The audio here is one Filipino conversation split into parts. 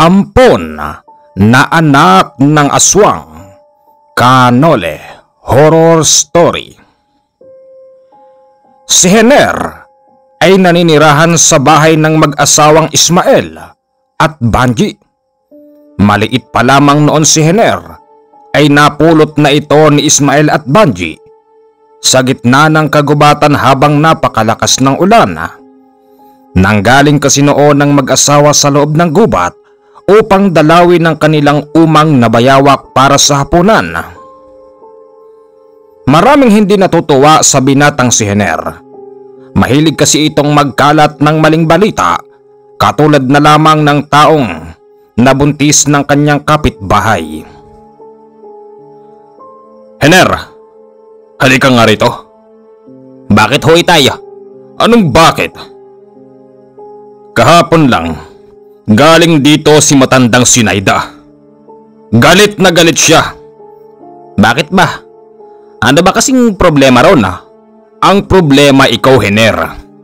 Ampon na anak ng aswang. Kanole Horror Story. Si Hener ay naninirahan sa bahay ng mag-asawang Ismael at Banji. Maliit pa lamang noon si Hener ay napulot na ito ni Ismael at Banji sa gitna ng kagubatan habang napakalakas ng ulan. Nanggaling kasi noon ng mag-asawa sa loob ng gubat upang dalawin ang kanilang umang na bayawak para sa hapunan. Maraming hindi natutuwa sa binatang si Hener. Mahilig kasi itong magkalat ng maling balita, katulad na lamang ng taong nabuntis ng kanyang kapitbahay. Hener, halika nga rito. Bakit ho itay? Anong bakit? Kahapon lang, galing dito si matandang Sinaida. Galit na galit siya. Bakit ba? Ano ba kasing problema ron? Ang problema ikaw, Hener.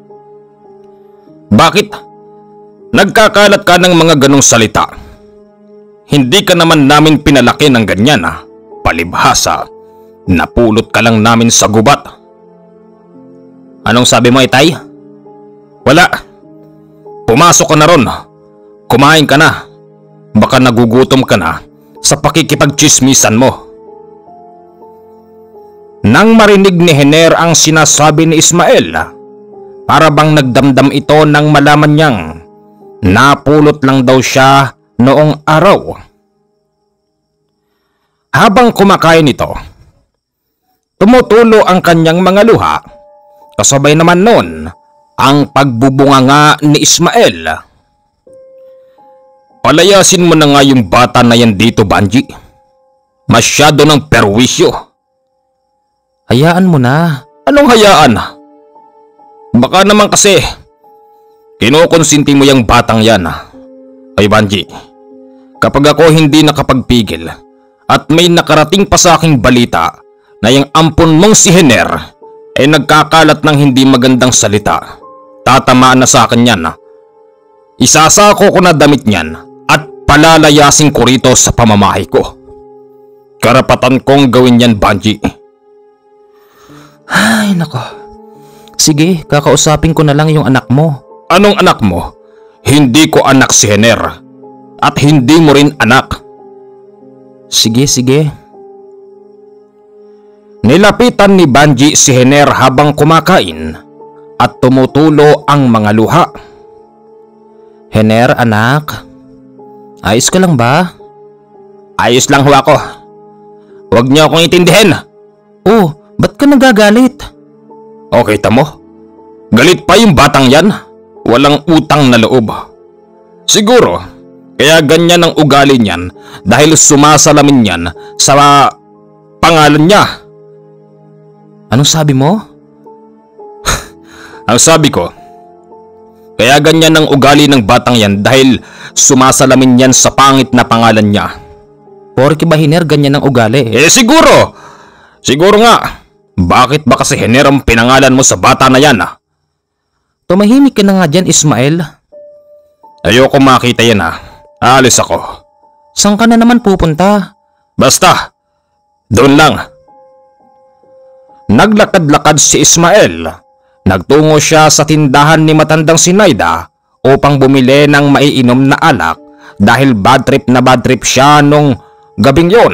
Bakit? Nagkakalat ka ng mga ganong salita. Hindi ka naman namin pinalaki ng ganyan. Palibhasa, napulot ka lang namin sa gubat. Anong sabi mo, itay? Wala. Pumasok ka na ron. Kumain ka na. Baka nagugutom ka na sa pakikipagchismisan mo. Nang marinig ni Hener ang sinasabi ni Ismael, para bang nagdamdam ito nang malaman niyang napulot lang daw siya noong araw. Habang kumakain ito, tumutulo ang kanyang mga luha, kasabay naman noon ang pagbubunganga ni Ismael. Palayasin mo na nga yung bata na yan dito, Banji. Masyado ng perwisyo. Hayaan mo na. Anong hayaan? Baka naman kasi kinukonsinti mo yung batang yan. Ay Banji, kapag ako hindi nakapagpigil at may nakarating pa sa aking balita na yung ampon mong si Hener ay nagkakalat ng hindi magandang salita, tatamaan na sa akin yan. Isasako ko na damit niyan at palalayasin ko rito sa pamamahay ko. Karapatan kong gawin yan, Banji. Ay nako. Sige, kakausapin ko na lang yung anak mo. Anong anak mo? Hindi ko anak si Hener. At hindi mo rin anak. Sige. Nilapitan ni Banji si Hener habang kumakain at tumutulo ang mga luha. Hener, anak. Ayos ka lang ba? Ayos lang ho ako. Huwag niyo akong itindihin. Oh, ba't ka nagagalit? Okay, tamo. Galit pa yung batang yan. Walang utang na loob. Siguro, kaya ganyan ang ugali niyan dahil sumasalamin yan sa pangalan niya. Anong sabi mo? Ang sabi ko, kaya ganyan ang ugali ng batang yan dahil sumasalamin yan sa pangit na pangalan niya. Porke ba, Hener, ganyan ang ugali? Siguro! Siguro nga. Bakit ba kasi Hener ang pinangalan mo sa bata na yan? Tumahimik ka na nga dyan, Ismael. Ayoko makita yan . Aalis ako. Saan ka na naman pupunta? Basta, doon lang. Naglakad-lakad si Ismael. Nagtungo siya sa tindahan ni matandang Sinaida upang bumili ng maiinom na alak dahil bad trip siya nung gabing yon.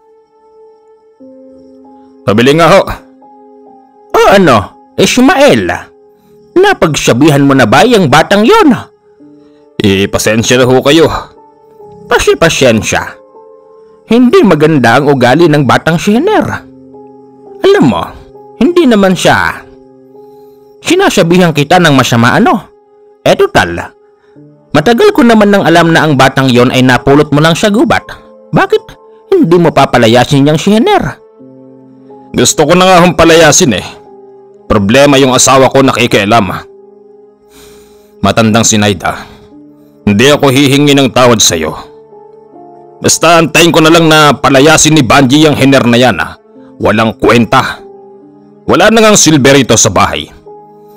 Pabili nga ho. O ano, Ismael, napagsabihan mo na ba yung batang yon? Pasensya na ho kayo. Pasyensya. Hindi maganda ang ugali ng batang si Hener. Alam mo, hindi naman siya sinasabihan kita ng masama total. Matagal ko naman nang alam na ang batang yon ay napulot mo lang sa gubat. Bakit hindi mo papalayasin niyang si Hener? Gusto ko na nga hong palayasin . Problema yung asawa ko nakikialam. Matandang Sinaida, hindi ako hihingi ng tawad sa'yo. Basta antayin ko na lang na palayasin ni Banji yung Hener na yan . Walang kwenta. Wala na ngang silver ito sa bahay.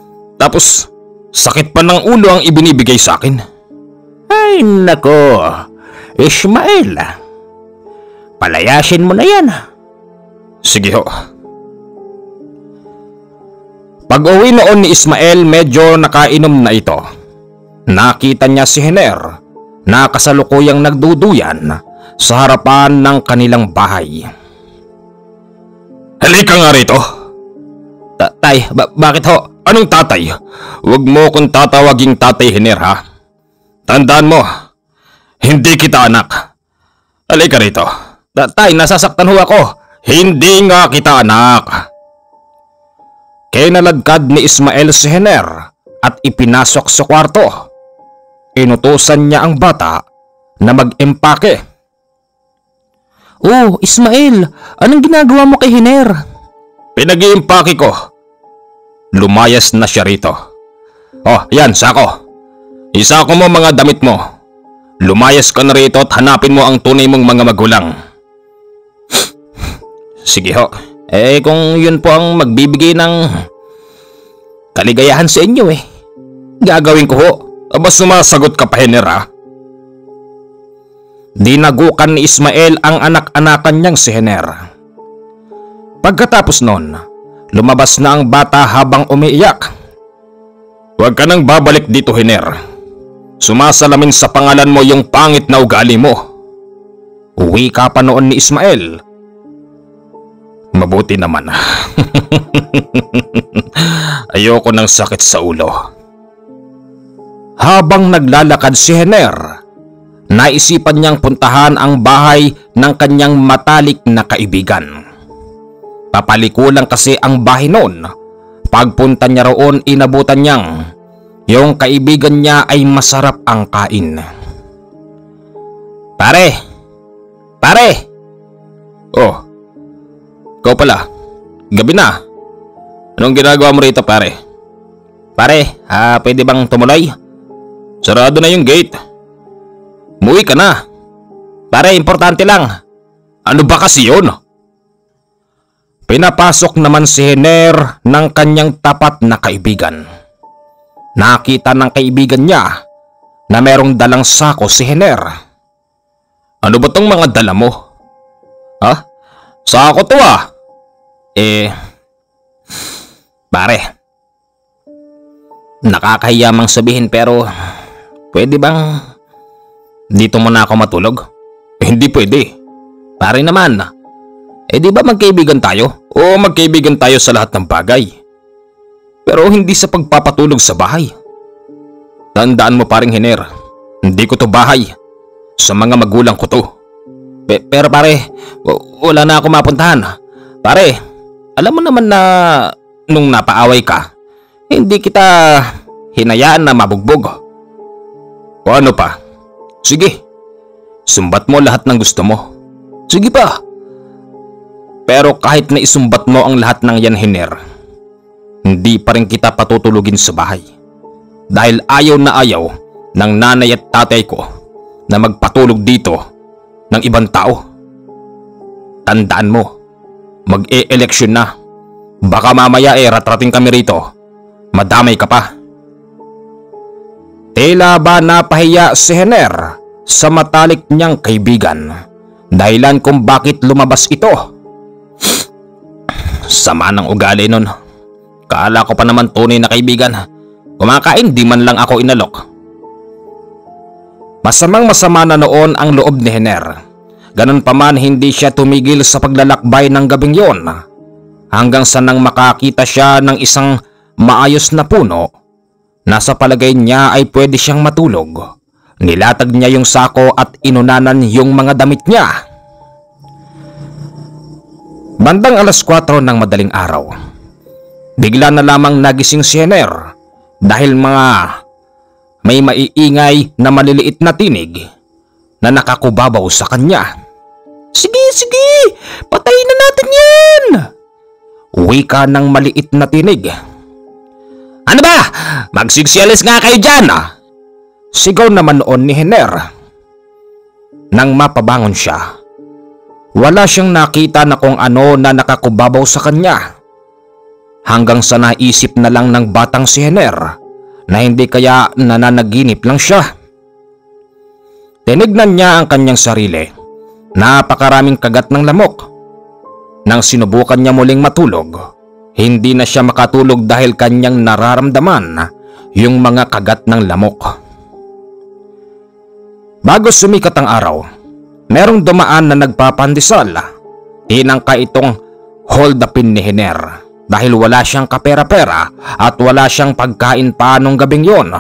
Tapos, sakit pa ng ulo ang ibinibigay sa akin. Ay nako, Ismael, palayasin mo na yan. Sige ho. Pag-uwi noon ni Ismael, medyo nakainom na ito. Nakita niya si Hener na kasalukuyang nagduduyan sa harapan ng kanilang bahay. Halika nga rito. Tay, bakit ho? Anong tatay? Huwag mo kong tatawaging tatay, Hener, ha? Tandaan mo, hindi kita anak. Halika rito. Tay, nasasaktan ho ako. Hindi nga kita anak. Kinalagkad ni Ismael si Hener at ipinasok sa kwarto. Inutusan niya ang bata na mag-empake. Oh, Ismael, anong ginagawa mo kay Hener? Pinag-iimpake ko. Lumayas na siya rito. Oh, yan, sako. Isako mo mga damit mo. Lumayas ka na rito at hanapin mo ang tunay mong mga magulang. Sige ho. Kung yun po ang magbibigay ng kaligayahan sa inyo gagawin ko ho. Aba, sumasagot ka pa, Hener, ha? Dinagukan ni Ismael ang anak-anakan niyang si Hener. Pagkatapos nun, lumabas na ang bata habang umiiyak. Huwag ka nang babalik dito, Hener. Sumasalamin sa pangalan mo yung pangit na ugali mo. Uwi ka pa noon ni Ismael. Mabuti naman. Ayoko ng sakit sa ulo. Habang naglalakad si Hener, naisipan niyang puntahan ang bahay ng kanyang matalik na kaibigan. Papalikulang kasi ang bahay noon. Pagpunta niya roon, inabutan niyang yung kaibigan niya ay masarap ang kain. Pare! Oh, ikaw pala. Gabi na. Anong ginagawa mo rito, pare? Pare, pwede bang tumuloy? Sarado na yung gate. Umuwi ka na. Pare, importante lang. Ano ba kasi yun? Pinapasok naman si Hener ng kanyang tapat na kaibigan. Nakita ng kaibigan niya na merong dalang sako si Hener. Ano ba tong mga dala mo? Ha? Sako to Pare, nakakahiyamang sabihin pero pwede bang dito muna ako matulog? Hindi pwede. Pare naman, di ba magkaibigan tayo? O magkaibigan tayo sa lahat ng bagay. Pero hindi sa pagpapatulog sa bahay. Tandaan mo, paring Hener, hindi ko to bahay. Sa mga magulang ko to. Pero pare, wala na ako mapuntahan. Pare, alam mo naman na nung napaaway ka, hindi kita hinayaan na mabugbog. O ano pa? Sige, sumbat mo lahat ng gusto mo. Sige pa. Pero kahit na isumbat mo ang lahat ng yan, Hener, hindi pa rin kita patutulugin sa bahay. Dahil ayaw na ayaw ng nanay at tatay ko na magpatulog dito ng ibang tao. Tandaan mo, mag-e-eleksyon na. Baka mamaya ratrating kami rito. Madamay ka pa. Tila ba napahiya si Hener sa matalik niyang kaibigan. Dahilan kung bakit lumabas ito. Sama ng ugali nun. Kala ko pa naman tunay na kaibigan. Kumakain, di man lang ako inalok. Masamang masama na noon ang loob ni Hener. Ganun pa man, hindi siya tumigil sa paglalakbay ng gabing yon. Hanggang sa nang makakita siya ng isang maayos na puno na sa palagay niya ay pwede siyang matulog. Nilatag niya yung sako at inunanan yung mga damit niya. Bandang 4:00 ng madaling araw, bigla na lamang nagising si Hener dahil may maiingay na maliliit na tinig na nakakubabaw sa kanya. Sige, patayin na natin yan! Wika ng maliit na tinig. Ano ba? Magsigsialis nga kayo dyan! Sigaw naman noon ni Hener. Nang mapabangon siya, wala siyang nakita na kung ano na nakakubabaw sa kanya. Hanggang sa naisip na lang ng batang si Hener na hindi kaya nananaginip lang siya. Tinignan niya ang kanyang sarili. Napakaraming kagat ng lamok. Nang sinubukan niya muling matulog, hindi na siya makatulog dahil kanyang nararamdaman yung mga kagat ng lamok. Bago sumikat ang araw, merong dumaan na nagpapandesal. Tinangka itong hold upin ni Hener dahil wala siyang kapera-pera at wala siyang pagkain pa nung gabing yon.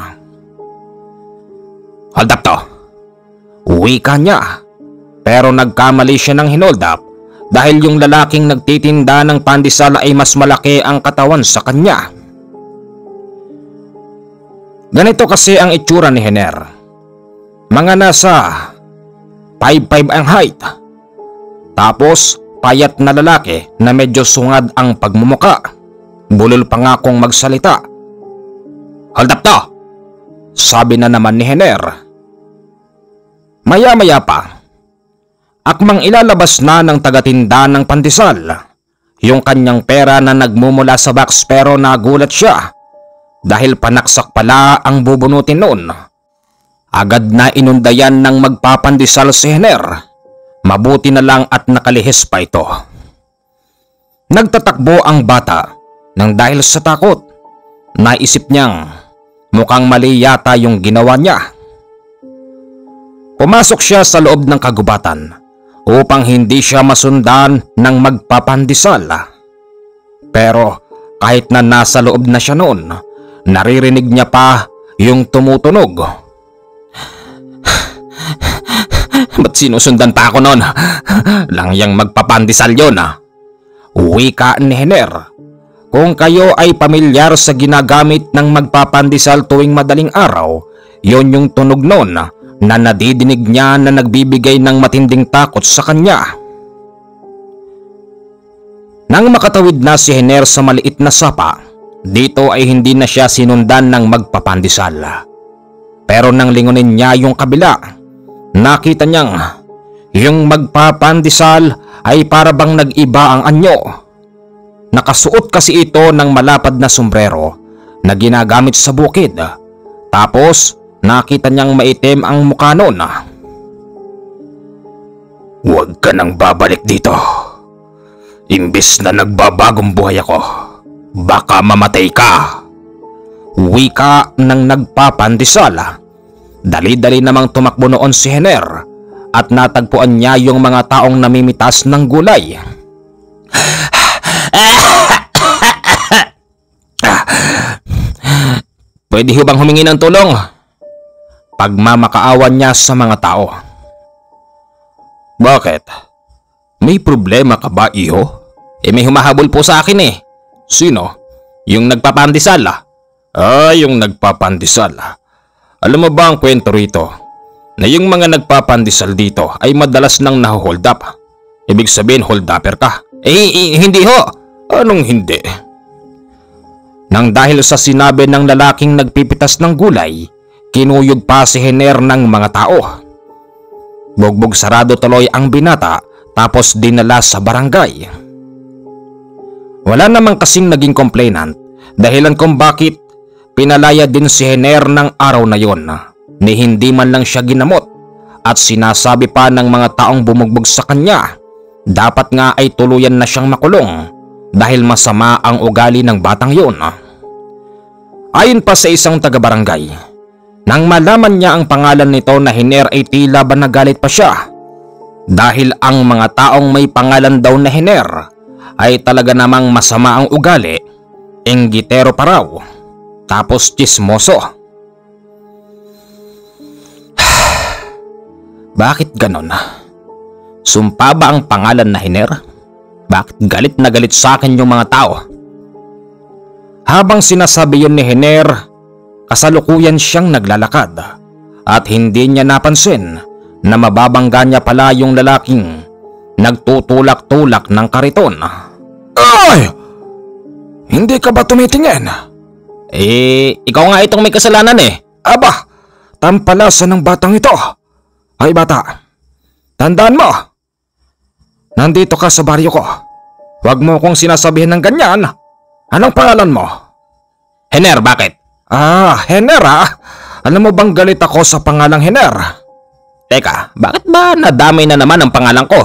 Hold up to! Uwi ka niya. Pero nagkamali siya ng hinold up dahil yung lalaking nagtitinda ng pandesal ay mas malaki ang katawan sa kanya. Ganito kasi ang itsura ni Hener. Mga nasa 5'5" ang height. Tapos payat na lalaki na medyo sungad ang pagmumuka. Bulol pa nga kung magsalita. Hold up to! Sabi na naman ni Hener. Maya-maya pa, akmang ilalabas na ng tagatinda ng pandesal yung kanyang pera na nagmumula sa box, pero nagulat siya dahil panaksak pala ang bubunutin noon. Agad na inundayan ng magpapandesal si Hener. Mabuti na lang at nakalihis pa ito. Nagtatakbo ang bata nang dahil sa takot. Naisip niyang mukhang mali yata yung ginawa niya. Pumasok siya sa loob ng kagubatan upang hindi siya masundan ng magpapandesal. Pero kahit na nasa loob na siya noon, naririnig niya pa yung tumutunog. Ba't sinusundan pa ako noon? Langyang magpapandesal yun. Wika ni Hener. Kung kayo ay pamilyar sa ginagamit ng magpapandesal tuwing madaling araw, yon yung tunog noon na nadidinig niya na nagbibigay ng matinding takot sa kanya. Nang makatawid na si Hener sa maliit na sapa, dito ay hindi na siya sinundan ng magpapandesal. Pero nang lingunin niya yung kabila, nakita niyang yung magpapandesal ay para bang nag-iba ang anyo. Nakasuot kasi ito ng malapad na sombrero na ginagamit sa bukid. Tapos nakita niyang maitim ang mukha noon. Huwag ka nang babalik dito. Imbis na nagbabagong buhay ako, baka mamatay ka. Wika ng nagpapandesal. Dali-dali namang tumakbo noon si Hener at natagpuan niya yung mga taong namimitas ng gulay. Pwede ho bang humingi ng tulong? Pagmamakaawan niya sa mga tao. Bakit? May problema ka ba, iho? May humahabol po sa akin eh. Sino? Yung nagpapandesal yung nagpapandesal. Alam mo ba ang kwento rito? Na yung mga nagpapandesal dito ay madalas nang naho-hold up. Ibig sabihin hold upper ka. Hindi ho. Anong hindi? Nang dahil sa sinabi ng lalaking nagpipitas ng gulay, kinuyog pa si Hener ng mga tao. Bugbog sarado tuloy ang binata tapos dinala sa barangay. Wala namang kasing naging complainant dahilan kung bakit pinalaya din si Hener ng araw na yon, ni hindi man lang siya ginamot, at sinasabi pa ng mga taong bumugbog sa kanya dapat nga ay tuluyan na siyang makulong dahil masama ang ugali ng batang yon. Ayon pa sa isang taga-barangay, nang malaman niya ang pangalan nito na Hener ay tila ba nagalit pa siya dahil ang mga taong may pangalan daw na Hener ay talaga namang masama ang ugali, inggitero pa raw, tapos tsismoso. Bakit ganon? Sumpa ba ang pangalan na Hener? Bakit galit na galit sa akin yung mga tao? Habang sinasabi yun ni Hener, kasalukuyan siyang naglalakad at hindi niya napansin na mababangga niya pala yung lalaking nagtutulak-tulak ng kariton. Ay! Hindi ka ba tumitingin? Ikaw nga itong may kasalanan eh. Aba, tampalasan ng batang ito. Ay bata, tandaan mo, nandito ka sa baryo ko. Huwag mo kong sinasabihin ng ganyan. Anong pangalan mo? Hener, bakit? Hener ah? Alam mo bang galit ako sa pangalang Hener? Teka, bakit ba nadamay na naman ang pangalan ko?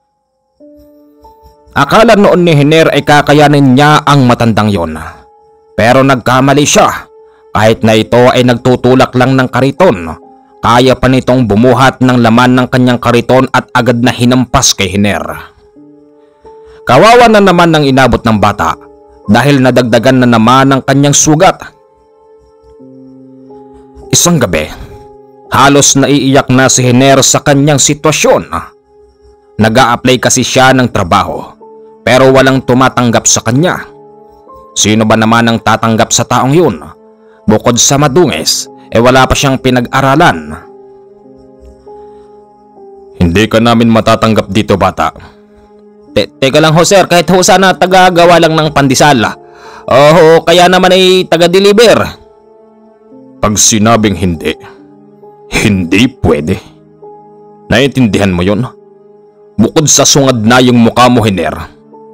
Akala noon ni Hiner ay kakayanin niya ang matandang yon. Pero nagkamali siya. Kahit na ito ay nagtutulak lang ng kariton, kaya pa nitong bumuhat ng laman ng kanyang kariton at agad na hinampas kay Hiner. Kawawa na naman ang inabot ng bata dahil nadagdagan na naman ang kanyang sugat. Isang gabi, halos naiiyak na si Hiner sa kanyang sitwasyon. Nag-a-apply kasi siya ng trabaho pero walang tumatanggap sa kanya. Sino ba naman ang tatanggap sa taong yun? Bukod sa madungis, wala pa siyang pinag-aralan. Hindi ka namin matatanggap dito, bata. Teka lang ho sir, kahit ho sana taga-gawa lang ng pandesal. Oo, kaya naman ay taga-deliver. Pag sinabing hindi, hindi pwede. Naiintindihan mo yun? Bukod sa sungad na yung mukha mo, Hiner.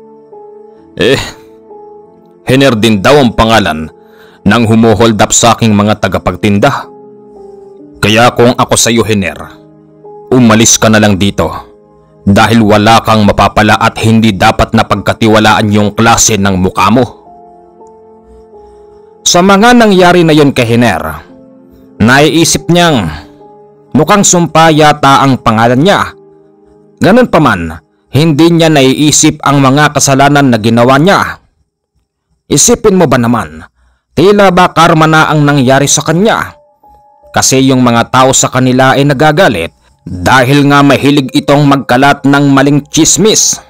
Hiner din daw ang pangalan ng humuhold up sa aking mga tagapagtinda. Kaya kung ako sa iyo, Hiner, umalis ka na lang dito dahil wala kang mapapala at hindi dapat na pagkatiwalaan yung klase ng mukha mo. Sa mga nangyari na yon kay Hiner, naiisip niyang mukhang sumpa yata ang pangalan niya. Ganun pa man, hindi niya naiisip ang mga kasalanan na ginawa niya. Isipin mo ba naman, tila ba karma na ang nangyari sa kanya? Kasi yung mga tao sa kanila ay nagagalit dahil nga mahilig itong magkalat ng maling tsismis.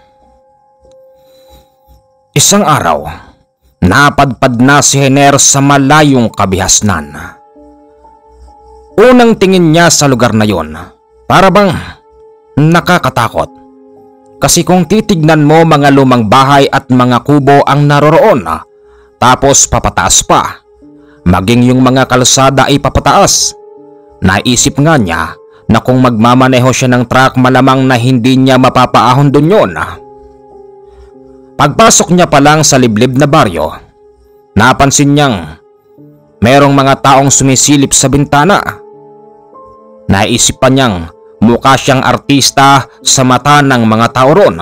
Isang araw, napadpad na si Hiner sa malayong kabihasnan. Unang tingin niya sa lugar na yon, para bang nakakatakot. Kasi kung titignan mo, mga lumang bahay at mga kubo ang naroroon, tapos papataas pa. Maging yung mga kalsada ay papataas. Naisip nga niya na kung magmamaneho siya ng truck, malamang na hindi niya mapapaahon dun yon. Pagpasok niya pa lang sa liblib na baryo, napansin niyang merong mga taong sumisilip sa bintana. Naisip pa niyang mukha siyang artista sa mata ng mga tao ron.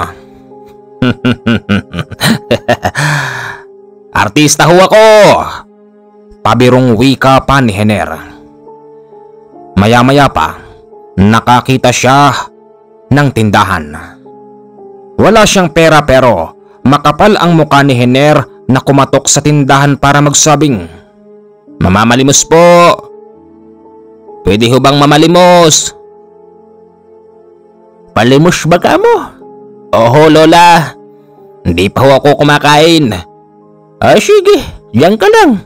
Artista ho ako! Pabirong wika pa ni Hiner. Maya-maya pa, nakakita siya ng tindahan. Wala siyang pera pero makapal ang mukha ni Hiner na kumatok sa tindahan para magsabing, "Mamamalimos po! Pwede ho bang mamalimos?" "Palimos ba ka mo?" "Oho, lola. Hindi pa ho ako kumakain." Sige, diyan ka lang."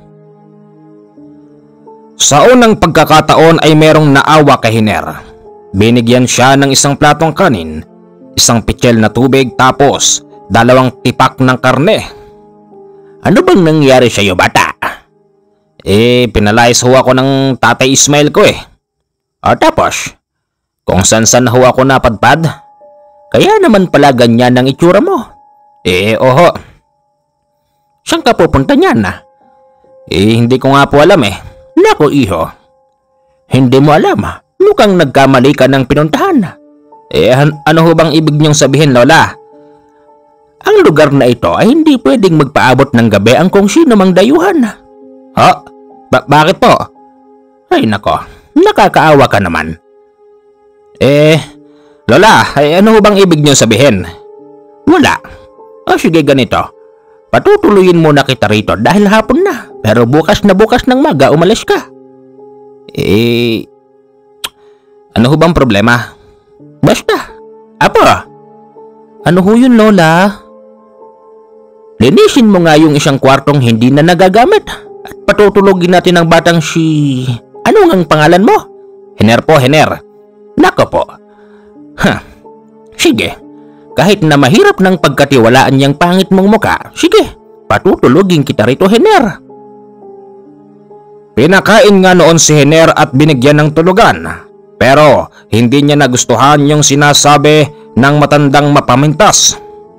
Sa unang pagkakataon ay merong naawa kay Hiner. Binigyan siya ng isang platong kanin, isang pitsil na tubig tapos 2 tipak ng karne. "Ano bang nangyari sa iyo, bata?" Pinalayas ho ako ng Tatay Ismail ko Tapos, kung san-san ho ako napadpad, kaya naman pala ganyan ang itsura mo. Oho. Saan ka pupunta niyan? Hindi ko nga po alam Naku iho, hindi mo alam mukhang nagkamali ka ng pinuntahan. Ano ho bang ibig niyong sabihin, lola? Ang lugar na ito ay hindi pwedeng magpaabot ng gabi ang kung sino mang dayuhan. Bakit po? Ay nako, nakakaawa ka naman. Lola, ano ho bang ibig niyong sabihin? Wala. Sige ganito. Patutuloyin muna kita rito dahil hapon na. Pero bukas ng maga umalis ka. Ano ho bang problema? Basta. Ano ho yun, lola? Linisin mo nga yung isang kwartong hindi na nagagamit. At patutulogin natin ang batang si... Ano ang pangalan mo? Hiner po, Hiner. Nako po. Sige. Kahit na mahirap ng pagkatiwalaan niyang pangit mong muka, sige, patutulogin kita rito, Hiner. Pinakain nga noon si Hiner at binigyan ng tulugan. Pero hindi niya nagustuhan yung sinasabi ng matandang mapamintas.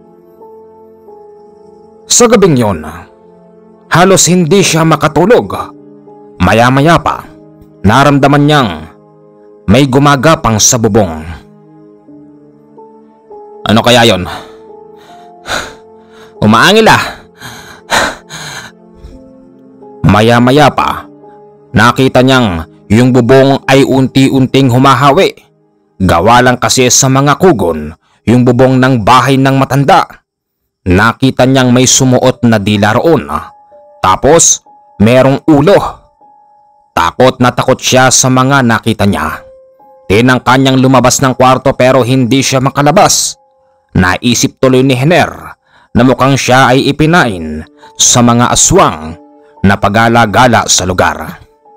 Sa gabing yon, halos hindi siya makatulog. Maya-maya pa, naramdaman niyang may gumagapang sa bubong. Ano kaya yon? Umaangil ah. Maya-maya pa, nakita niyang yung bubong ay unti-unting humahawi. Gawa lang kasi sa mga kugon yung bubong ng bahay ng matanda. Nakita niyang may sumuot na dila roon. Tapos merong ulo. Takot na takot siya sa mga nakita niya. Tinangka niyang lumabas ng kwarto pero hindi siya makalabas. Naisip tuloy ni Hener na mukhang siya ay ipinain sa mga aswang na pagala-gala sa lugar.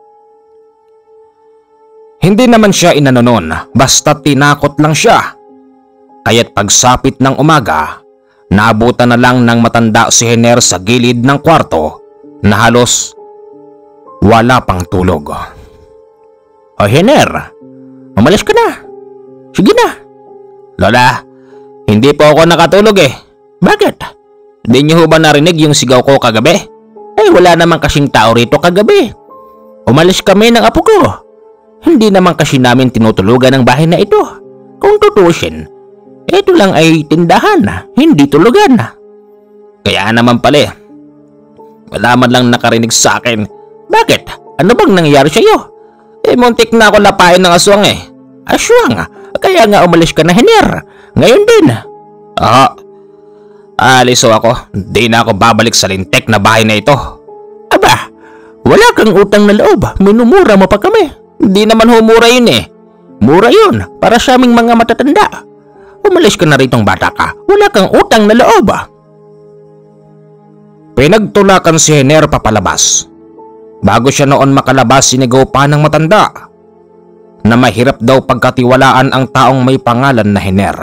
Hindi naman siya inanonon, basta tinakot lang siya. Kaya't pagsapit ng umaga, naabutan na lang ng matanda si Hener sa gilid ng kwarto na halos wala pang tulog. O Hener, umalis ka na. Sige na. Lola, hindi po ako nakatulog eh. Bakit? Di niyo ba narinig yung sigaw ko kagabi? Eh wala naman kasing tao rito kagabi. Umalis kami ng apo ko. Hindi naman kasi namin tinutulugan ang bahay na ito. Kung tutusin, ito lang ay tindahan, hindi tulugan. Kaya naman pala, wala man lang nakarinig sa akin. Bakit? Ano bang nangyari sa iyo? Eh muntik na ako lapain ng aswang eh. Aswang? Kaya nga umalis ka na Hener. Ngayon din. Aliso ako. Di na ako babalik sa lintek na bahay na ito. Aba, wala kang utang na loob. Minumura mo pa kami. Di naman humura yun eh. Mura yun para sa aming mga matatanda. Umalis ka na ritong bata ka. Wala kang utang na loob. Pinagtulakan si Hener papalabas. Bago siya noon makalabas, sinigaw pa ng matanda na mahirap daw pagkatiwalaan ang taong may pangalan na Hener.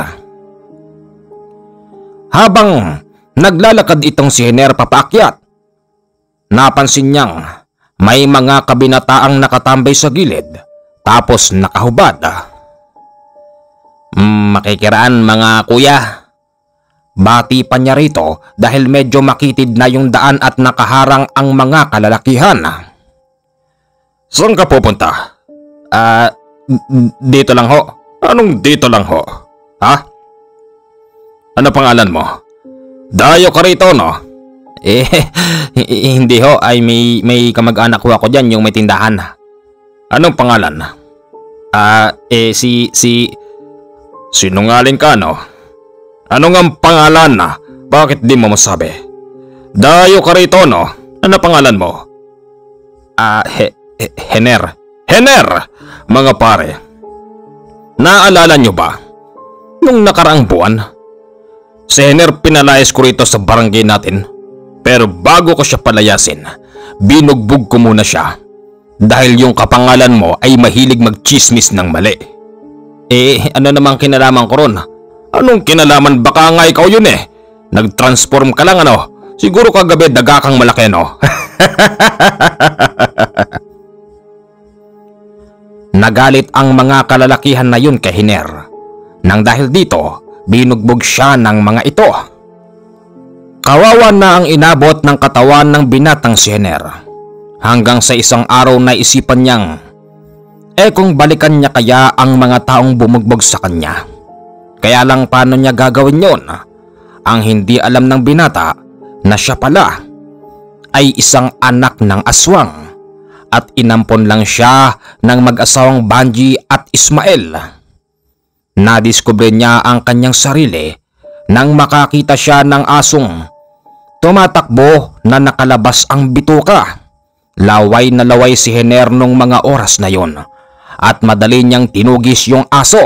Habang naglalakad itong si Hener papaakyat, napansin niyang may mga kabinataang nakatambay sa gilid tapos nakahubad. Makikiraan mga kuya. Bati pa niya rito dahil medyo makitid na yung daan at nakaharang ang mga kalalakihan. Saan ka pupunta? Dito lang ho. Anong dito lang ho? Ha? Ano pangalan mo? Dayo ka rito no? Hindi ho, ay may kamag-anak ko ako dyan yung may tindahan. Anong pangalan? Sinungaling ka no? Ano nga pangalan na? Bakit di mo masabi? Dayo ka rito no? Ano pangalan mo? Hener. Hener! Mga pare, naalala nyo ba? Nung nakaraang buwan, si Hener pinalayas ko rito sa barangay natin. Pero bago ko siya palayasin, binugbog ko muna siya. Dahil yung kapangalan mo ay mahilig magchismis ng mali. Ano namang kinalaman ko ron? Anong kinalaman? Baka nga ikaw yun eh. Nag-transform ka lang ano? Siguro kagabi daga kang malaki no? Nagalit ang mga kalalakihan na yun kay Hener. Nang dahil dito, binugbog siya ng mga ito. Kawawa na ang inabot ng katawan ng binatang si Hener. Hanggang sa isang araw na isipan niyang, kung balikan niya kaya ang mga taong bumugbog sa kanya. Kaya lang paano niya gagawin yon? Ang hindi alam ng binata na siya pala ay isang anak ng aswang at inampon lang siya ng mag-asawang Banji at Ismael. Nadiskubre niya ang kanyang sarili nang makakita siya ng asong tumatakbo na nakalabas ang bituka. Laway na laway si Hener nung mga oras na yon at madali niyang tinugis yung aso.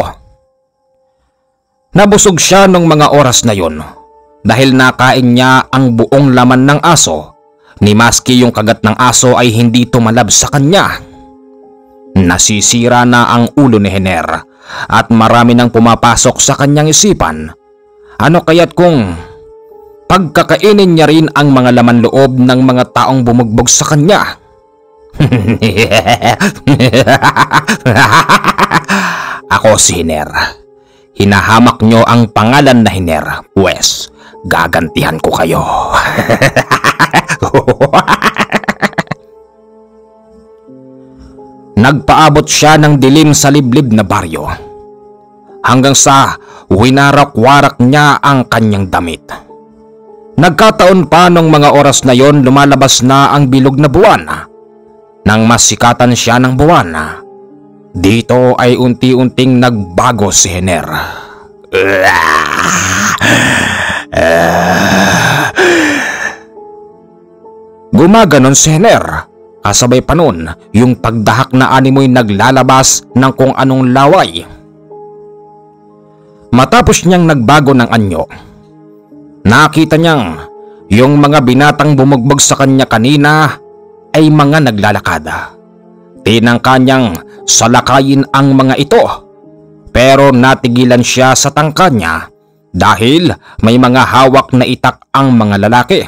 Nabusog siya nung mga oras na yon dahil nakain niya ang buong laman ng aso, ni maski yung kagat ng aso ay hindi tumalab sa kanya. Nasisira na ang ulo ni Hener at marami nang pumapasok sa kanyang isipan. Ano kaya't kung pagkakainin niya rin ang mga laman loob ng mga taong bumugbog sa kanya? Ako si Hener. Hinahamak nyo ang pangalan na Hener, pues gagantihan ko kayo. nagpaabot siya ng dilim sa liblib na baryo. Hanggang sa winarak-warak niya ang kanyang damit. Nagkataon pa nung mga oras na yon lumalabas na ang bilog na buwan. Nang masikatan siya ng buwan, dito ay unti-unting nagbago si Hener. Gumaganon si Hener, kasabay pa nun yung pagdahak na animoy naglalabas ng kung anong laway. Matapos niyang nagbago ng anyo, nakita niyang yung mga binatang bumugbog sa kanya kanina ay mga naglalakad. Tinangka niyang salakayin ang mga ito, pero natigilan siya sa tangka niya dahil may mga hawak na itak ang mga lalaki.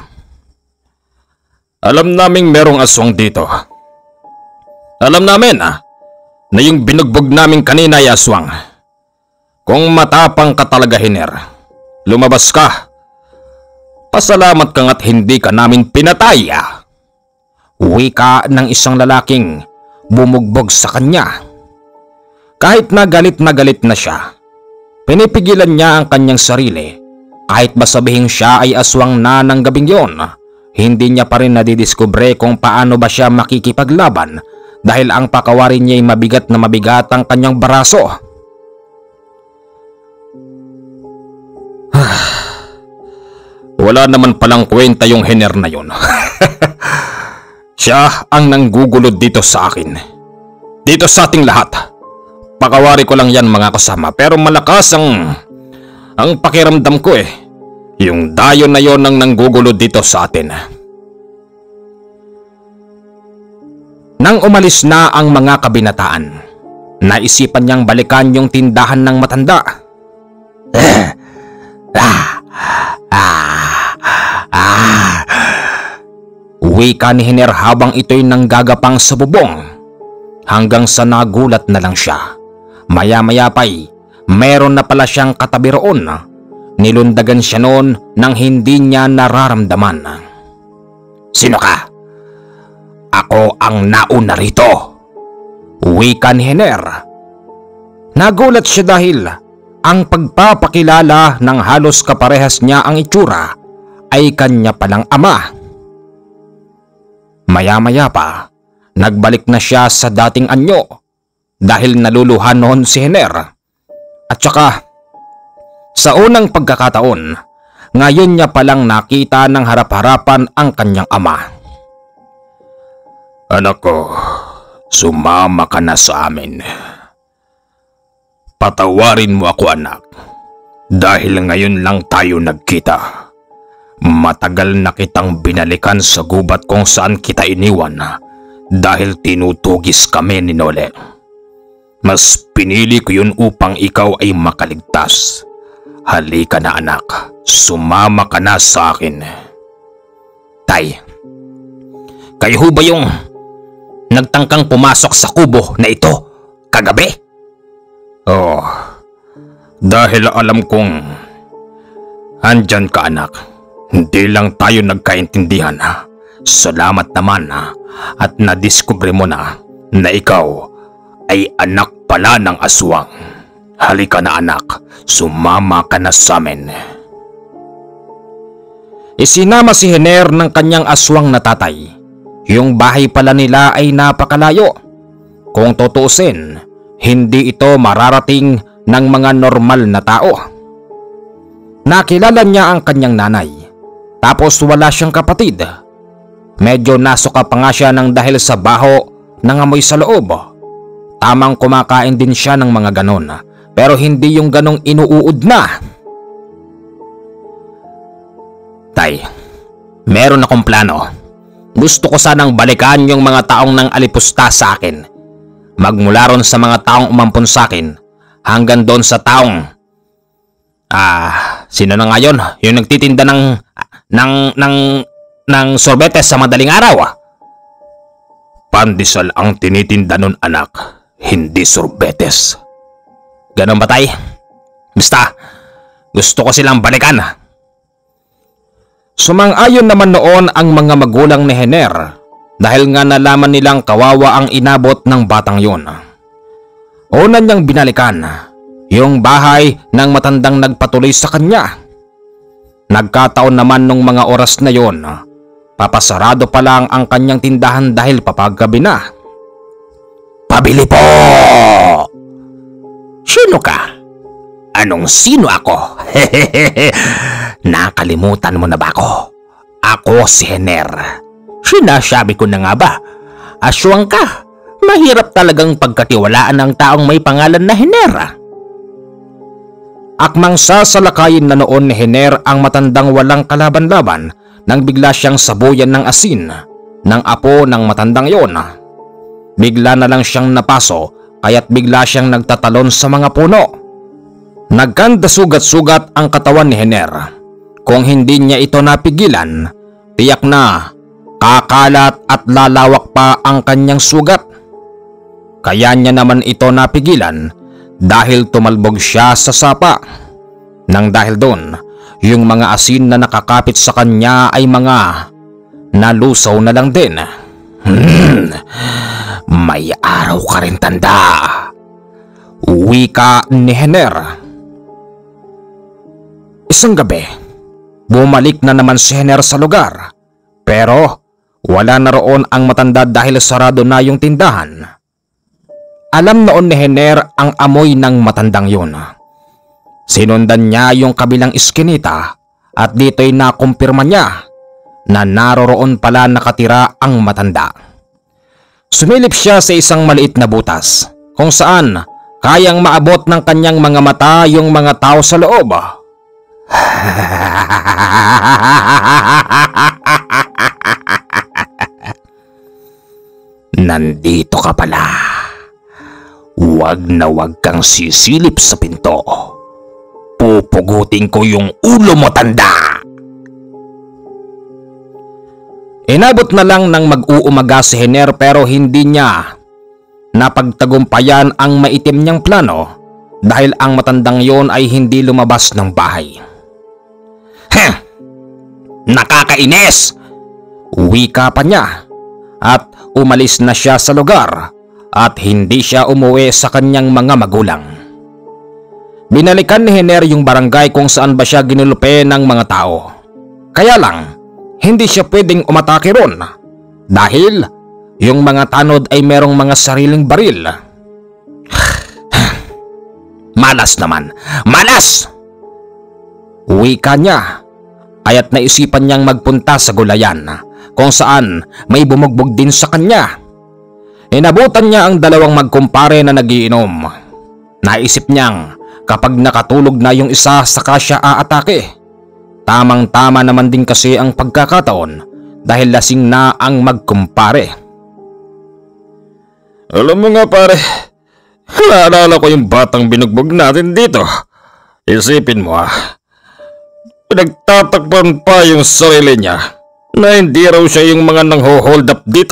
Alam naming merong aswang dito. Alam namin na yung binugbog namin kanina ay aswang. Kung matapang ka talaga, Hener, lumabas ka. Pasalamat ka nga't hindi ka namin pinatay. Wika ng isang lalaking bumugbog sa kanya. Kahit na galit na siya, pinipigilan niya ang kanyang sarili. Kahit ba sabihing siya ay aswang na ng gabing yon, hindi niya pa rin nadidiskubre kung paano ba siya makikipaglaban dahil ang pakawarin niya ay mabigat ang kanyang baraso. Wala naman palang kwenta yung Hener na yun. Siya ang nanggugulod dito sa akin. Dito sa ating lahat. Pakawari ko lang yan mga kasama, pero malakas ang pakiramdam ko eh. Yung dayon na yon ang nanggugulod dito sa atin. Nang umalis na ang mga kabinataan, naisipan niyang balikan yung tindahan ng matanda. Wika ni Hener habang ito'y nanggagapang sa bubong, hanggang sa nagulat na lang siya. Maya-maya pa'y meron na pala siyang katabi roon. Nilundagan siya noon nang hindi niya nararamdaman. Sino ka? Ako ang nauna rito. Wika ni Hener. Nagulat siya dahil ang pagpapakilala ng halos kaparehas niya ang itsura ay kanya palang ama. Maya-maya pa, nagbalik na siya sa dating anyo dahil naluluhan noon si Hener. At saka, sa unang pagkakataon, ngayon niya palang nakita ng harap-harapan ang kanyang ama. Anak ko, sumama ka na sa amin. Patawarin mo ako, anak, dahil ngayon lang tayo nagkita. Matagal na kitang binalikan sa gubat kung saan kita iniwan dahil tinutugis kami ni Nole. Mas pinili ko yun upang ikaw ay makaligtas. Halika na anak, sumama ka na sa akin. Tay, kayo ho ba yung nagtangkang pumasok sa kubo na ito kagabi? Oh, dahil alam kong andyan ka anak. Hindi lang tayo nagkaintindihan. Salamat naman at nadiskubre mo na ikaw ay anak pala ng aswang. Halika na anak, sumama ka na sa amin. Isinama si Hener ng kanyang aswang na tatay. Yung bahay pala nila ay napakalayo. Kung tutuusin, hindi ito mararating ng mga normal na tao. Nakilala niya ang kanyang nanay. Tapos wala siyang kapatid. Medyo nasuka pa nga siya ng dahil sa baho ng amoy sa loob. Tamang kumakain din siya ng mga ganon, pero hindi yung ganong inuud na. Tay, meron akong plano. Gusto ko sanang balikan yung mga taong nang alipusta sa akin. Magmula ron sa mga taong umampon sa akin hanggang doon sa taong sino na nga yun? Yung nagtitinda ng sorbetes sa madaling araw. Pandesal ang tinitinda nun anak, hindi sorbetes. Ganon ba tay? Basta, gusto ko silang balikan. Sumang-ayon naman noon ang mga magulang ni Hener dahil nga nalaman nilang kawawa ang inabot ng batang yon. Una niyang binalikan yung bahay ng matandang nagpatuloy sa kanya. Nagkataon naman nung mga oras na yon, papasarado pa lang ang kanyang tindahan dahil papagabi na. "Pabili po!" "Sino ka? Anong sino ako?" "Nakalimutan mo na ba ako? Ako si Hener." "Sinasabi ko na nga ba? Aswang ka. Mahirap talagang pagkatiwalaan ng taong may pangalan na Hener." Akmang sasalakayin na noon ni Hener ang matandang walang kalaban-laban nang bigla siyang sabuyan ng asin ng apo ng matandang yon. Bigla na lang siyang napaso kaya't bigla siyang nagtatalon sa mga puno. Nagkanda sugat-sugat ang katawan ni Hener. Kung hindi niya ito napigilan, tiyak na kakalat at lalawak pa ang kanyang sugat. Kaya niya naman ito napigilan dahil tumalbog siya sa sapa. Nang dahil doon, yung mga asin na nakakapit sa kanya ay mga nalusaw na lang din. "May araw ka rin, tanda," wika ni Hener. Isang gabi, bumalik na naman si Hener sa lugar, pero wala na roon ang matanda dahil sarado na yung tindahan. Alam noon ni Hener ang amoy ng matandang yun. Sinundan niya yung kabilang iskinita at dito'y nakumpirma niya na naroroon pala nakatira ang matanda. Sumilip siya sa isang maliit na butas kung saan kayang maabot ng kanyang mga mata yung mga tao sa loob. "Nandito ka pala. Huwag na huwag kang sisilip sa pinto. Pupugutin ko yung ulo mo, tanda." Inabot na lang ng mag-uumaga si Hener pero hindi niya napagtagumpayan ang maitim niyang plano dahil ang matandang yon ay hindi lumabas ng bahay. "Nakakainis!" wika pa niya at umalis na siya sa lugar at hindi siya umuwi sa kanyang mga magulang. Binalikan ni Hener yung barangay kung saan ba siya ginulupe ng mga tao. Kaya lang, hindi siya pwedeng umatake ron dahil yung mga tanod ay merong mga sariling baril. "Malas naman! Malas!" wika niya. Kaya't naisipan niyang magpunta sa gulayan kung saan may bumugbog din sa kanya. Inabutan niya ang dalawang magkumpare na nagiinom. Naisip niyang kapag nakatulog na yung isa saka siya aatake. Tamang-tama naman din kasi ang pagkakataon dahil lasing na ang magkumpare. "Alam mo nga pare, naalala ko yung batang binugbog natin dito. Isipin mo pinagtatakpan pa yung sarili niya na hindi raw siya yung mga nang-hold up dito."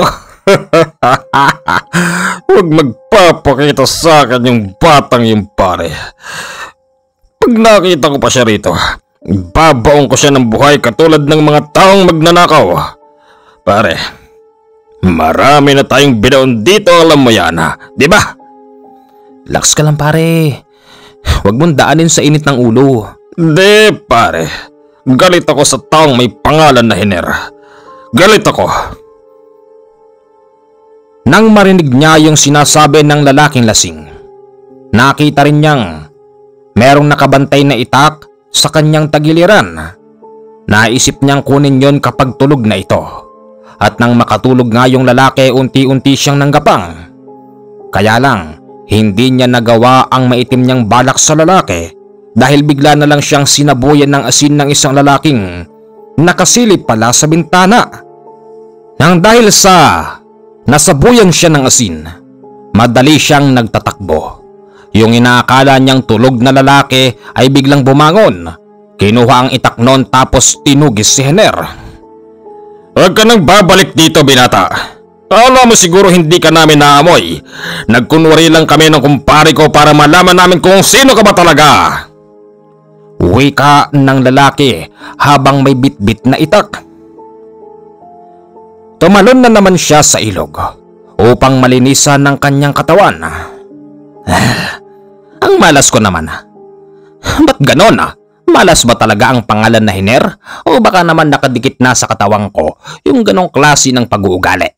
"Huwag magpapakita sa akin yung batang yung pare. Pag nakita ko pa siya rito, babaong ko siya ng buhay katulad ng mga taong magnanakaw. Pare, marami na tayong binaon dito, alam mo yan di ba?" "Relax ka lang pare. Huwag mong daanin sa init ng ulo." "Di pare, galit ako sa taong may pangalan na Hener. Galit ako." Nang marinig niya yung sinasabi ng lalaking lasing, nakita rin niyang merong nakabantay na itak sa kanyang tagiliran. Naisip niyang kunin yon kapag tulog na ito. At nang makatulog nga yung lalaki, unti-unti siyang nanggapang. Kaya lang, hindi niya nagawa ang maitim niyang balak sa lalaki dahil bigla na lang siyang sinabuyan ng asin ng isang lalaking nakasilip pala sa bintana. Nang dahil sa nasabuyan siya ng asin, madali siyang nagtatakbo. Yung inaakala niyang tulog na lalaki ay biglang bumangon. Kinuha ang itak noon tapos tinugis si Hener. "Huwag ka nang babalik dito, binata. Kala mo siguro hindi ka namin naamoy. Nagkunwari lang kami ng kumpare ko para malaman namin kung sino ka ba talaga." Wika ng lalaki habang may bitbit na itak. Tumalon na naman siya sa ilog upang malinisan ng kanyang katawan. Ang malas ko naman. Ba't ganon? Malas ba talaga ang pangalan na Hiner? O baka naman nakadikit na sa katawan ko yung ganong klase ng pag-uugali?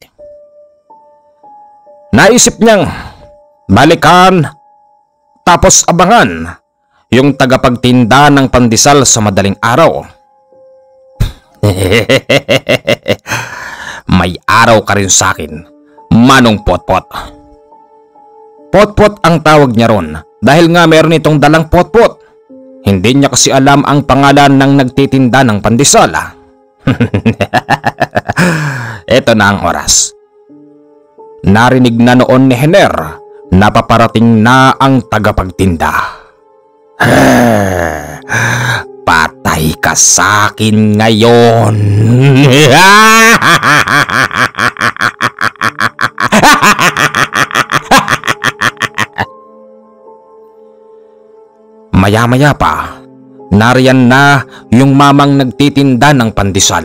Naisip niyang balikan tapos abangan yung tagapagtinda ng pandesal sa madaling araw. May araw ka rin sa akin, Manong Potpot. Potpot ang tawag niya ron dahil nga meron itong dalang potpot. Hindi niya kasi alam ang pangalan ng nagtitinda ng pandesal. Ito na ang oras. Narinig na noon ni Hiner na paparating na ang tagapagtinda. Patay ka sa akin ngayon. Maya-maya pa, nariyan na yung mamang nagtitinda ng pandesal.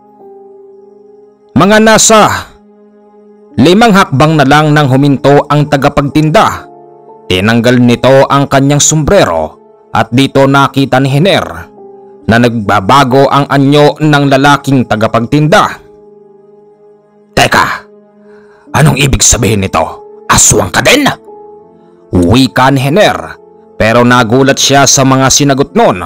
Mga nasa 5 hakbang na lang nang huminto ang tagapagtinda. Tinanggal nito ang kanyang sombrero at dito nakita ni Hiner na nagbabago ang anyo ng lalaking tagapagtinda. Teka, anong ibig sabihin nito? Aswang ka din? Wika ni Hiner. Pero nagulat siya sa mga sinagot noon.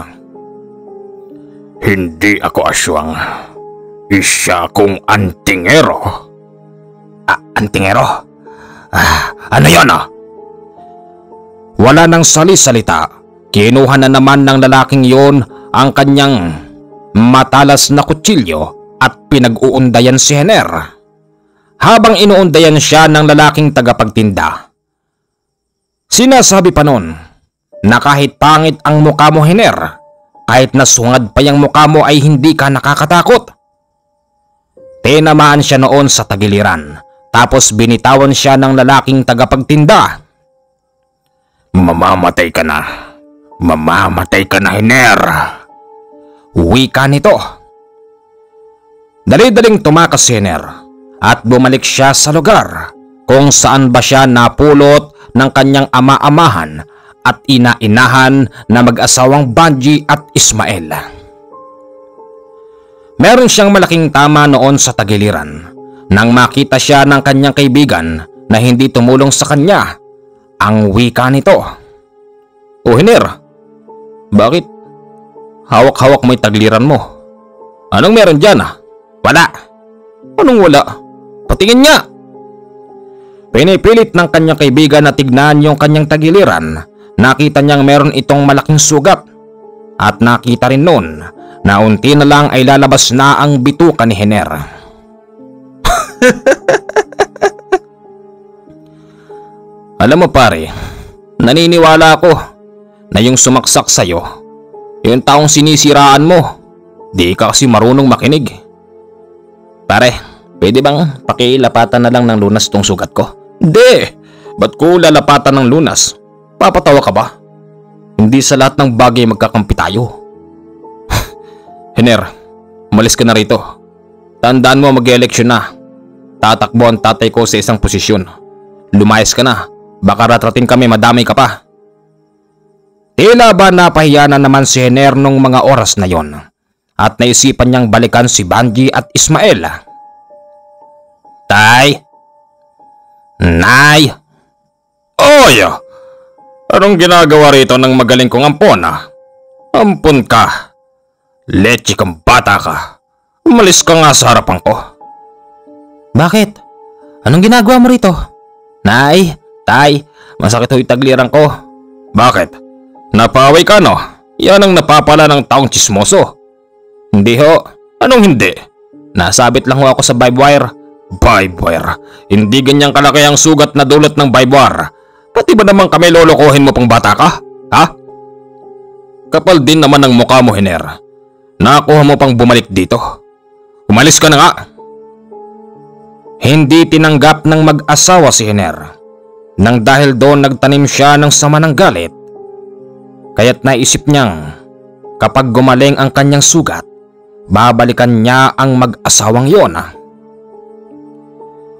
Hindi ako aswang. Isa akong antingero. Antingero? Ano yun? Wala nang sali-salita. Kinuha na naman ng lalaking yon ang kanyang matalas na kutsilyo at pinag-uundayan si Hiner. Habang inuundayan siya ng lalaking tagapagtinda, sinasabi pa noon na kahit pangit ang mukha mo, Hiner, kahit nasungad pa yung mukha mo ay hindi ka nakakatakot. Tinamaan siya noon sa tagiliran, tapos binitawan siya ng lalaking tagapagtinda. Mamamatay ka na. Mamamatay ka na, Hiner. Wika nito. Dali-daling tumakas si Hiner at bumalik siya sa lugar kung saan ba siya napulot ng kanyang ama-amahan at ina-inahan na mag-asawang Banji at Ismael. Meron siyang malaking tama noon sa tagiliran nang makita siya ng kanyang kaibigan na hindi tumulong sa kanya. Ang wika nito. O Hiner, bakit hawak-hawak mo yung tagliran mo? Anong meron dyan? Wala. Anong wala? Patingin nga. Pinipilit ng kanyang kaibigan na tignan yung kanyang tagiliran. Nakita niyang meron itong malaking sugat at nakita rin noon na unti na lang ay lalabas na ang bituka ni Hiner. Alam mo pare, naniniwala ako na yung sumaksak sa'yo, yung taong sinisiraan mo, di ka kasi marunong makinig. Pare, pwede bang pakilapatan na lang ng lunas tong sugat ko? Hindi, ba't ko lalapatan ng lunas? Papatawa ka ba? Hindi sa lahat ng bagay magkakampi tayo. Hiner, umalis ka na rito. Tandaan mo mag-eleksyon na. Tatakbo ang tatay ko sa isang posisyon. Lumayas ka na. Baka ratratin kami, madamay ka pa. Tila ba napahiya na naman si Hiner nung mga oras na yon at naisipan niyang balikan si Banji at Ismael. Tay! Nay! Oy! Anong ginagawa rito ng magaling kong ampon? Ampon ka. Leche kang bata ka. Umalis ka nga sa harapan ko. Bakit? Anong ginagawa mo rito? Nay, tay, masakit ho itagliran ko. Bakit? Napaway ka no? Yan ang napapala ng taong chismoso. Hindi ho. Anong hindi? Nasabit lang ho ako sa barbwire. Barbwire? Hindi ganyang kalaki ang sugat na dulot ng barbwire. Pati ba naman kami lolokohin mo pang bata ka? Ha? Kapal din naman ang mukha mo, Hiner. Nakuha mo pang bumalik dito. Umalis ka na nga. Hindi tinanggap ng mag-asawa si Hiner. Nang dahil doon nagtanim siya ng sama ng galit. Kaya't naisip niyang kapag gumaling ang kanyang sugat, babalikan niya ang mag-asawang yon.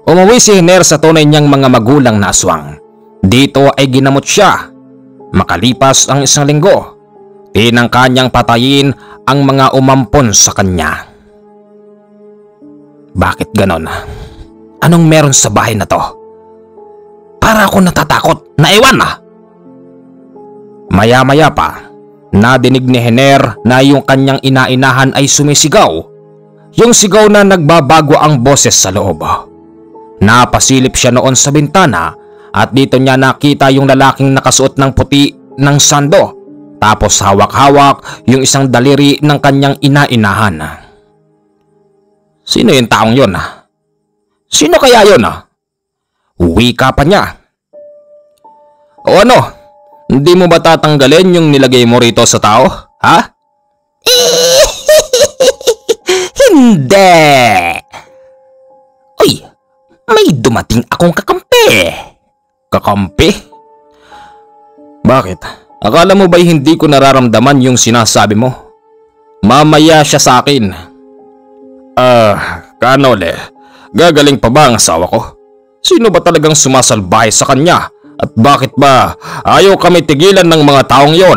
Umuwi si Hiner sa tunay niyang mga magulang na aswang. Dito ay ginamot siya. Makalipas ang 1 linggo, tinangka niyang patayin ang mga umampon sa kanya. Bakit ganon? Anong meron sa bahay na to? Para ako natatakot na ewan na. Maya-maya pa, nadinig ni Hiner na yung kanyang inainahan ay sumisigaw. Yung sigaw na nagbabago ang boses sa loob. Napasilip siya noon sa bintana at dito niya nakita yung lalaking nakasuot ng puti ng sando, tapos hawak-hawak yung isang daliri ng kanyang inainahan. Sino yung taong yon? Sino kaya yon? Wika pa niya. O ano? Hindi mo ba tatanggalin yung nilagay mo rito sa tao? Ha? Hindi! Uy! May dumating akong kakampi! Kakampi? Bakit? Akala mo ba'y hindi ko nararamdaman yung sinasabi mo? Mamaya siya sa akin. Kanole, gagaling pa ba ang asawa ko? Sino ba talagang sumasalbahe sa kanya? At bakit ba ayaw kami tigilan ng mga taong yon?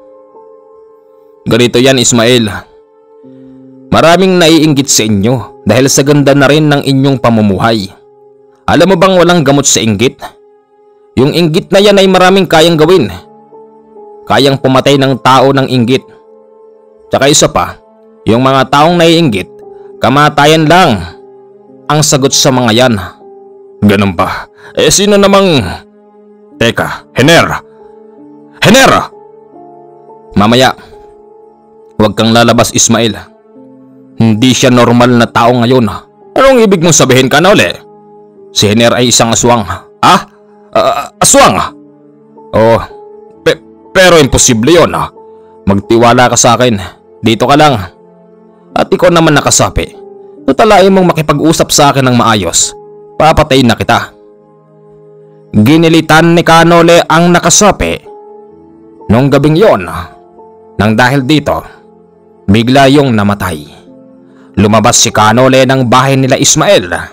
Ganito yan, Ismael. Maraming naiinggit sa inyo dahil sa ganda na rin ng inyong pamumuhay. Alam mo bang walang gamot sa inggit? Yung inggit na yan ay maraming kayang gawin. Kayang pumatay ng tao ng inggit. Tsaka isa pa, yung mga taong naiinggit, kamatayan lang ang sagot sa mga yan. Ganun ba? Sino namang... Teka, Hiner! Hiner! Mamaya, huwag kang lalabas, Ismael. Hindi siya normal na tao ngayon. Anong ibig mong sabihin, Kanole? Si Hiner ay isang aswang. Aswang? Oh, pero imposible yon. Magtiwala ka sa akin. Dito ka lang. At ikaw naman nakasapi. Tutalain mong makipag-usap sa akin ng maayos. Papatayin na kita. Ginilitan ni Kanole ang nakasapi. Noong gabing yon, nang dahil dito, bigla yung namatay. Lumabas si Kanole ng bahay nila Ismael.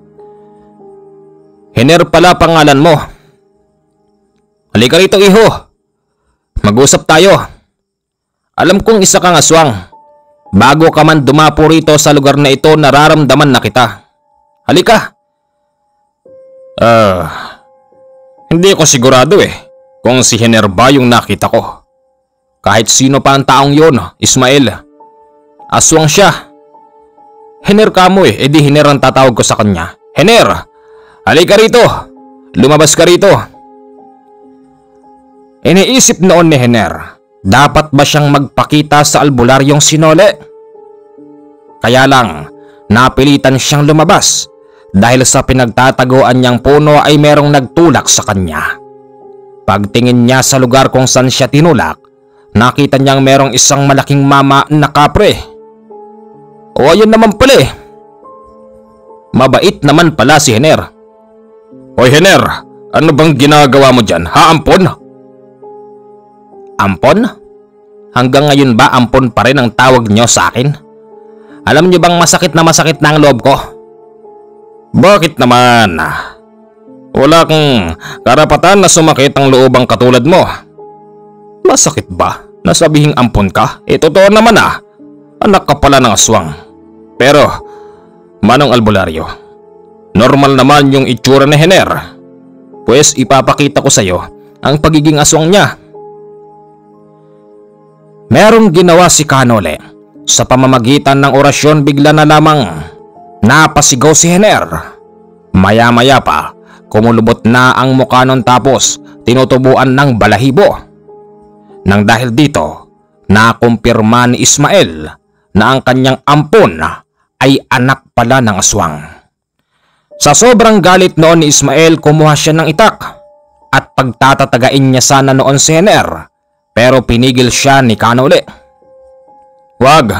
Hiner pala pangalan mo. Halika rito, iho. Mag-usap tayo. Alam kong isa kang aswang. Bago ka man dumapo rito sa lugar na ito, nararamdaman na kita. Halika. Hindi ko sigurado kung si Hiner ba yung nakita ko. Kahit sino pa ang taong yon, Ismael. Aswang siya. Hiner ka mo edi Hiner ang tatawag ko sa kanya. Hiner! Halika rito! Lumabas ka rito! Iniisip noon ni Hiner, dapat ba siyang magpakita sa albularyong sinole? Kaya lang, napilitan siyang lumabas dahil sa pinagtataguan niyang puno ay merong nagtulak sa kanya. Pagtingin niya sa lugar kung saan siya tinulak, nakita niyang merong isang malaking mama na kapre. O ayun naman pala Mabait naman pala si Hiner. Hoy Hiner, ano bang ginagawa mo dyan? Ha, ampon? Ampon? Hanggang ngayon ba ampon pa rin ang tawag nyo sa akin? Alam nyo bang masakit na ang loob ko? Bakit naman? Wala kang karapatan na sumakit ang loobang katulad mo. Masakit ba? Nasabihing ampon ka? Totoo naman Anak ka pala ng aswang. Pero, Manong Albularyo, normal naman yung itsura ni Hiner. Pues ipapakita ko sa iyo ang pagiging aswang niya. Merong ginawa si Kanole. Sa pamamagitan ng orasyon bigla na lamang napasigaw si Hiner. Maya-maya pa, kumulubot na ang mukha nun tapos tinutubuan ng balahibo. Nang dahil dito, nakumpirma ni Ismael na ang kanyang ampon ay anak pala ng aswang. Sa sobrang galit noon ni Ismael, kumuha siya ng itak at pagtatatagain niya sana noon si Hiner, pero pinigil siya ni Kanole. Wag.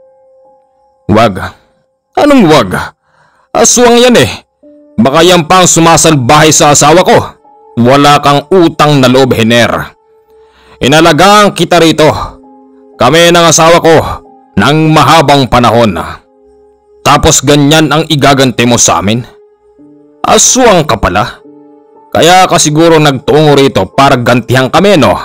Anong wag? Aswang yan Baka yan pang sumasalbahay sa asawa ko. Wala kang utang na loob, Hiner. Inalagaan kita rito. Kami ng asawa ko ng mahabang panahon. Tapos ganyan ang igaganti mo sa amin? Aswang ka pala. Kaya ka siguro nagtungo rito para gantihan kami, no?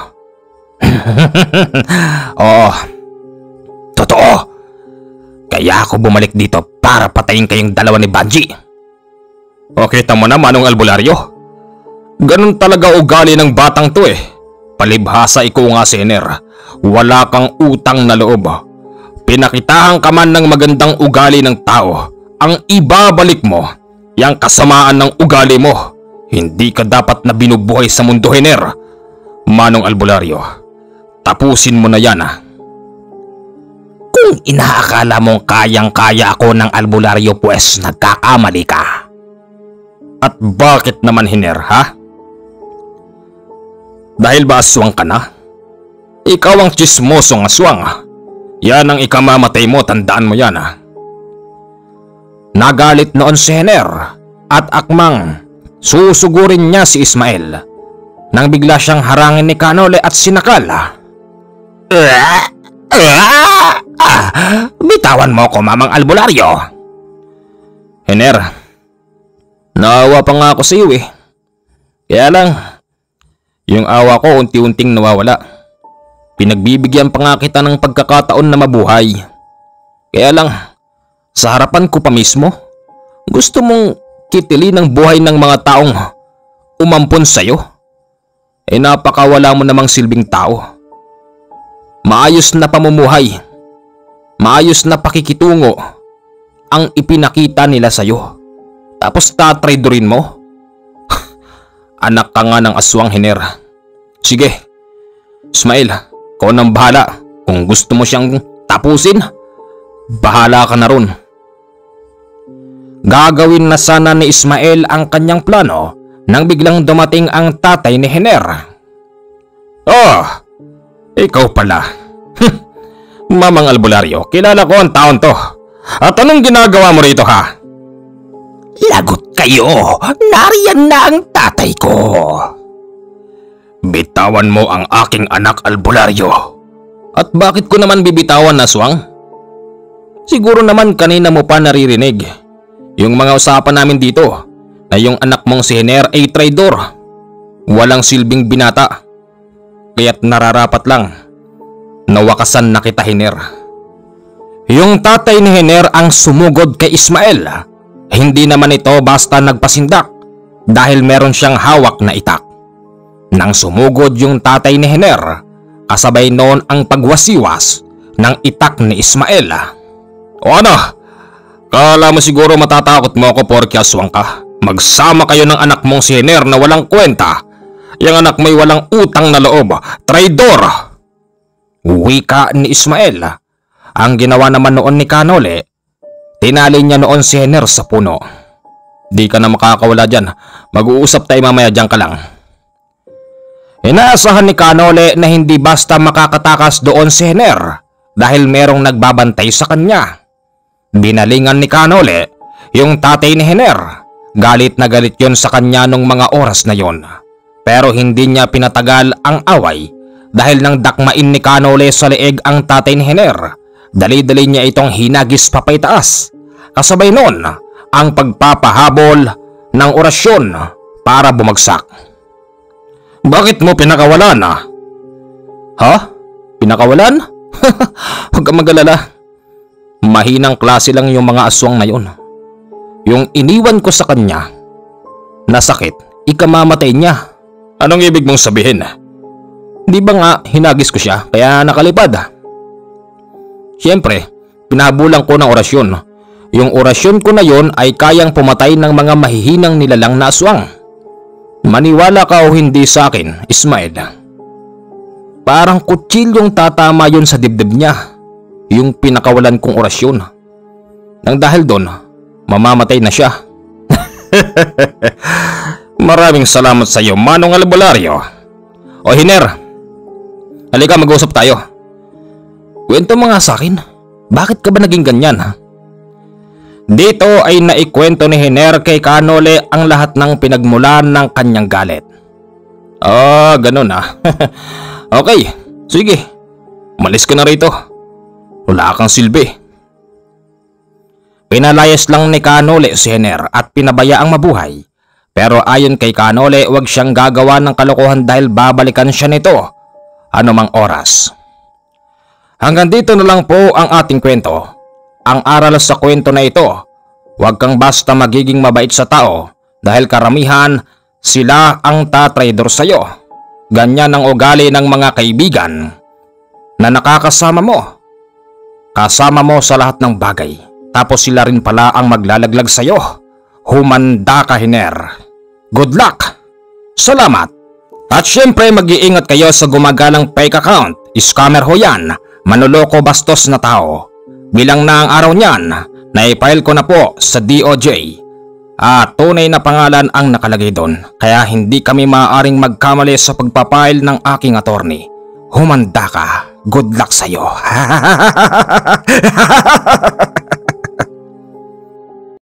Oo. Totoo. Kaya ako bumalik dito para patayin kayong dalawa ni Banji. O kita mo na, Manong Albularyo. Ganun talaga ugali ng batang to eh. Palibhasa ikaw nga, Sener. Wala kang utang na loob. Pinakitahan ka man ng magandang ugali ng tao. Ang ibabalik mo, yang kasamaan ng ugali mo. Hindi ka dapat na binubuhay sa mundo, Hener. Manong Albularyo, tapusin mo na yan, ha. Kung inaakala mong kayang-kaya ako ng Albularyo, pues nagkakamali ka. At bakit naman, Hener, ha? Dahil ba aswang ka na? Ikaw ang tsismosong aswang. Yan ang ikamamatay mo, tandaan mo yan, ha. Nagalit noon si Hener at akmang susugurin niya si Ismael nang bigla siyang harangin ni Kanole at sinakal. Bitawan mo ko, Mamang Albularyo. Hener, naawa pa nga ako sa iyo eh. Kaya lang, yung awa ko unti-unting nawawala. Pinagbibigyan pa nga kita ng pagkakataon na mabuhay. Kaya lang, sa harapan ko pa mismo, gusto mong kitilin ang buhay ng mga taong umampon sa'yo? Eh napakawala mo namang silbing tao. Maayos na pamumuhay, maayos na pakikitungo ang ipinakita nila sa'yo. Tapos tatraidorin mo? Anak ka nga ng aswang, Hener. Sige, Ismael, ikaw nang bahala. Kung gusto mo siyang tapusin, bahala ka na ron. Gagawin na sana ni Ismael ang kanyang plano nang biglang dumating ang tatay ni Hener. Oh, ikaw pala. Mamang Albularyo, kilala ko ang taon to. At anong ginagawa mo rito, ha? Lagot kayo, nariyan na ang tatay ko. Bitawan mo ang aking anak, Albularyo. At bakit ko naman bibitawan, aswang? Siguro naman kanina mo pa naririnig yung mga usapan namin dito na yung anak mong si Hener ay traidor. Walang silbing binata. Kaya't nararapat lang nawakasan na kita, Hener. Yung tatay ni Hener ang sumugod kay Ismael. Hindi naman ito basta nagpasindak dahil meron siyang hawak na itak. Nang sumugod yung tatay ni Hener, kasabay noon ang pagwasiwas ng itak ni Ismael. O ano? Kala mo siguro matatakot mo ako porke aswang ka? Magsama kayo ng anak mong si Hener na walang kwenta. Yung anak mo'y walang utang na loob. Traidor! Wika ni Ismael. Ang ginawa naman noon ni Kanole, tinali niya noon si Hener sa puno. Di ka na makakawala dyan. Mag-uusap tayo mamaya, dyan ka lang. Inaasahan ni Kanole na hindi basta makakatakas doon si Hener dahil merong nagbabantay sa kanya. Binalingan ni Kanole yung tatay ni Hener. Galit na galit yon sa kanya nung mga oras na yon. Pero hindi niya pinatagal ang away dahil nang dakmain ni Kanole sa leeg ang tatay ni Hener, dali-dali niya itong hinagis papaitaas. Kasabay noon ang pagpapahabol ng orasyon para bumagsak. Bakit mo pinakawalan, ah? Ha? Pinakawalan? Huwag kang mag-alala. Mahinang klase lang yung mga aswang na yun. Yung iniwan ko sa kanya na sakit, ikamamatay niya. Anong ibig mong sabihin? Di ba nga hinagis ko siya kaya nakalipad? Siyempre, pinabulang ko ng orasyon. Yung orasyon ko na yon ay kayang pumatay ng mga mahihinang nilalang na aswang. Maniwala ka o hindi sa akin, Ismael. Parang kutsilyong tatama yon sa dibdib niya. Yung pinakawalan kong orasyon. Nang dahil doon, mamamatay na siya. Maraming salamat sa iyo, Manong Albularyo. O Hener, halika mag-usap tayo. Kwento mo nga sa akin, bakit ka ba naging ganyan, ha? Dito ay naikwento ni Hener kay Kanole ang lahat ng pinagmulan ng kanyang galit. Ganun ah. Okay, sige. Malis ka na rito. Wala kang silbi. Pinalayas lang ni Kanole si Hener at pinabayaang mabuhay Pero ayon kay Kanole, huwag siyang gagawa ng kalokohan dahil babalikan siya nito anumang oras. Hanggang dito na lang po ang ating kwento. Ang aral sa kwento na ito, huwag kang basta magiging mabait sa tao dahil karamihan sila ang tatraidor sa'yo. Ganyan ang ugali ng mga kaibigan na nakakasama mo. Kasama mo sa lahat ng bagay, tapos sila rin pala ang maglalaglag sa'yo. Humanda ka, Hiner. Good luck! Salamat! At syempre mag-iingat kayo sa gumagalang fake account. Scammer ho yan, manloloko bastos na tao. Bilang na ang araw niyan, na-file ko na po sa DOJ. At tunay na pangalan ang nakalagay doon, kaya hindi kami maaaring magkamali sa pagpapile ng aking attorney. Humanda ka. Good luck sa'yo.